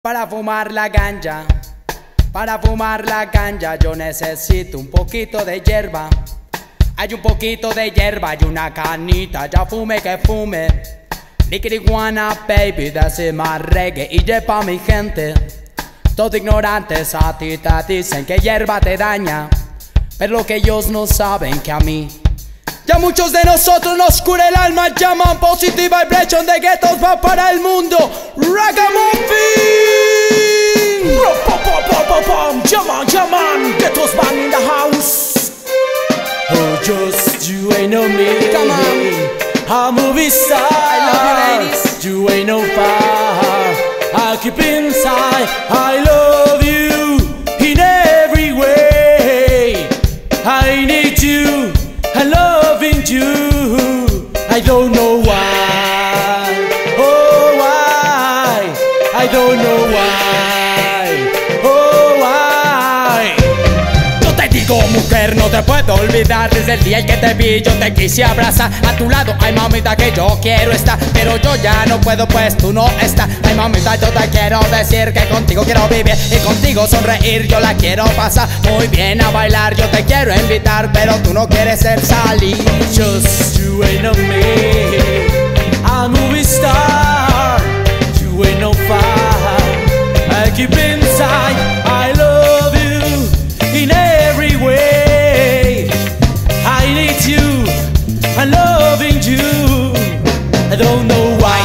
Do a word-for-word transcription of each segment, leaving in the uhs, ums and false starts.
Para fumar la ganja, para fumar la ganja yo necesito un poquito de hierba. Hay un poquito de hierba y una canita, ya fume que fume. Liquidiguana baby, decima reggae y yepa mi gente. Todos ignorantes a ti te dicen que hierba te daña, pero lo que ellos no saben que a mí ya muchos de nosotros nos cura el alma. Llaman Positive Vibration de Ghetos, va para el mundo. Ragamuffin. Jaman, Jaman, Ghetos bang in the house. Oh, just you ain't know me. Come on, I'm a movie star. I love you, ladies. You ain't no fire. I keep inside. I love you in every way. I need you. I loving you. I don't know why. Oh, why? I don't know why. Oh, why? Yo te digo, mujer, no te puedo olvidar. Desde el día en que te vi yo te quise abrazar. A tu lado, ay mamita, que yo quiero estar, pero yo ya no puedo pues tú no estás. Ay mamita, yo te quiero decir que contigo quiero vivir y contigo sonreír. Yo la quiero pasar muy bien a bailar. Yo te quiero invitar, pero tú no quieres el salir. Just you ain't know me. I'm a movie star. You ain't no fire. I keep inside. I love you in every way. I need you. I'm loving you. I don't know why.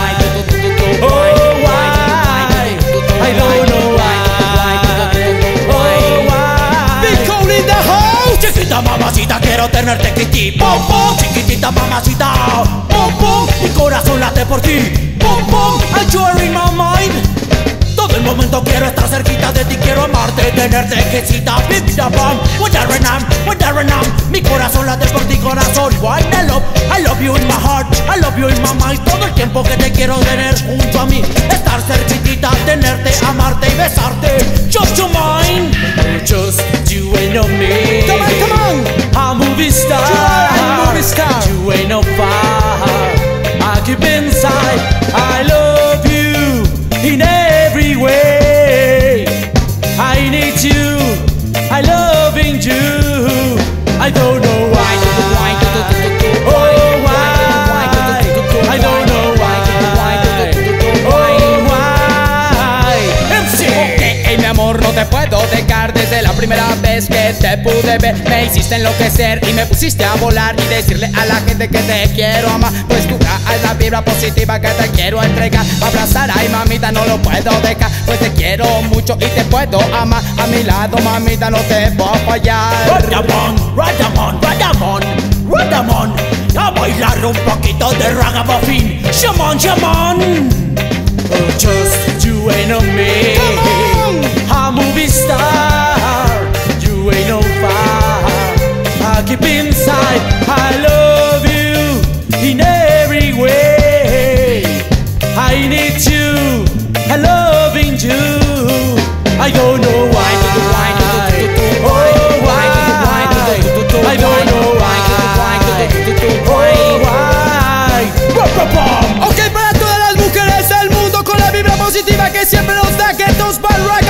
Oh, why? I don't know why. Oh, why? Big Cole in the house. Chiquita mamacita, quiero tenerte aquí. Pom pom, chiquitita mamacita. Pom pom, mi corazón late por ti. Pom pom, I you're in my mind. Todo el momento quiero estar cerquita de ti, quiero amarte, tenerte quesita. Big da bam, what a renam, what a renam. Mi corazón late por ti, corazón. Why I love, I love you in my heart, I love you in my mind. Todo el tiempo que te quiero tener junto a mí, estar cerquitita, tenerte, amarte y besarte. Just your mind, just you ain't know me. Come on, come on. I'm a movie star. You are a movie star. You ain't no fire. I keep inside. I love you in every way. I need you. I loving you. I don't know why. Oh, why? I don't know why. Oh, why? M C. Ok, hey, mi amor, no te puedo dejar. Desde la primera vez que te pude ver me hiciste enloquecer y me pusiste a volar y decirle a la gente que te quiero amar. Pues tú traes la vibra positiva que te quiero entregar. Abrazar, ay mamita, no lo puedo dejar, pues te quiero mucho y te puedo amar. A mi lado, mamita, no te voy a fallar. Radamon, Radamon, Radamon, Radamon. A bailar un poquito de ragamuffin. Shaman, shaman. Oh, just you ain't know me. I'm a movie star. You ain't no fire. I keep inside. I love you in every way. I need you. I loving you. I don't know why. Oh, why? I don't know why. Oh, why? Ok, para todas las mujeres del mundo con la vibra positiva que siempre nos da Ghetos by